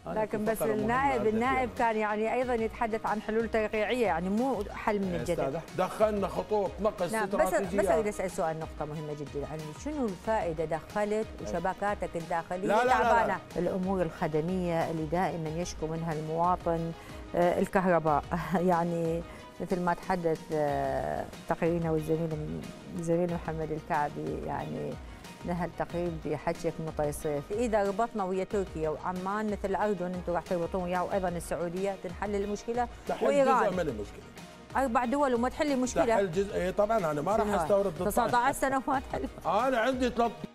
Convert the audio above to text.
لكن بس النائب كان يعني ايضا يتحدث عن حلول ترقيعيه، يعني مو حل من الجذب. دخلنا خطوط نقل استراتيجيه. بس اريد اسال سؤال، نقطه مهمه جدا، يعني شنو الفائده دخلت وشبكاتك الداخليه تعبانه؟ الامور الخدميه اللي دائما يشكو منها المواطن، الكهرباء يعني مثل ما تحدث تقريرنا والزميل محمد الكعبي، يعني نهى التقرير بحكيك مطي صيف. اذا ربطنا ويا تركيا وعمان مثل الاردن، انتم راح تربطون وياه، وايضا السعوديه تنحل المشكله، وايران جزء من المشكله. 4 دول وما تحل المشكله. تحل جزء. طبعا انا ما راح استورد 19 سنه وما تحل. انا عندي